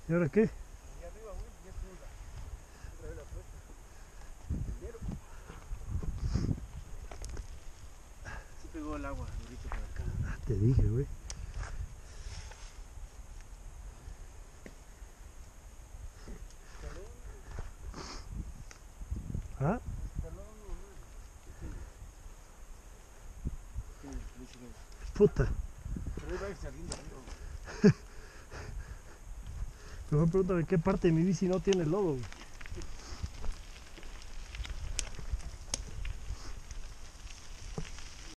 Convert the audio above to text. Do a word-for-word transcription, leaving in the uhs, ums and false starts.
¿Y ahora qué? Allá arriba, güey, ya estoy la, otra vez la puesta. Primero. Sí pegó el agua, ahorita por acá. Ah, te dije, güey. ¿Ah? Puta. Pero va a ir saliendo arriba, güey. Mejor pregúntame qué parte de mi bici no tiene lodo, güey.